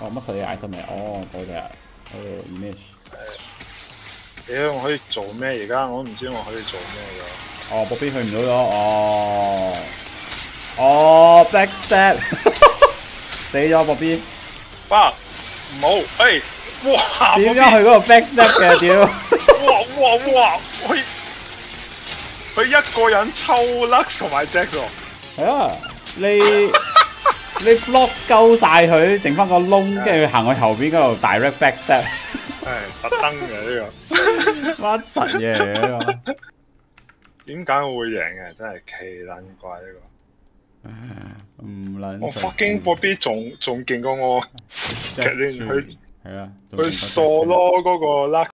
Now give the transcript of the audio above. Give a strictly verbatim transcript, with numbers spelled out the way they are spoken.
哦，乜水嗌得未？哦，嗰隻啊，嗰個 image。 屌，我可以做咩？而家我都唔知我可以做咩㗎。 哦，嗰邊去唔到咗。哦，哦 ，backstab， 死咗嗰邊。 哇！唔好，誒，哇！ 點解去嗰個 backstab 嘅？屌！ 哇哇哇！佢佢一個人抽 Lux 同埋 Jack 喎。 係啊，你你 block 鳩晒佢，剩翻個窿，跟住行去後邊嗰度 direct backstab。 係特登嘅呢個。 乜柒嘢嚟嘅呢個？ 點解我會贏嘅？真係奇撚怪呢個。唔撚。 我 fucking Bobby 仲仲勁過我，其實佢係啊， 佢 solo 嗰個 Lux。